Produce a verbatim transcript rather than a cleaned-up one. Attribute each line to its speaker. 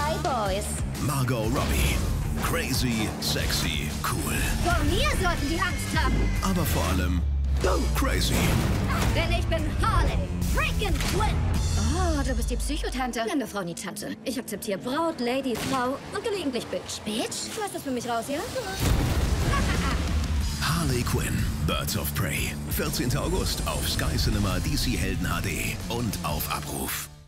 Speaker 1: Hi, Boys.
Speaker 2: Margot Robbie. Crazy, sexy, cool.
Speaker 1: Vor mir sollten die Angst haben.
Speaker 2: Aber vor allem crazy.
Speaker 1: Denn ich bin Harley freaking Quinn. Oh, du bist die Psychotante. Nenn mir Frau nie Tante. Ich akzeptiere Braut, Lady, Frau und gelegentlich Bitch. Bitch? Schmeiß das für mich raus, ja?
Speaker 2: Harley Quinn, Birds of Prey. vierzehnten August auf Sky Cinema D C Helden H D und auf Abruf.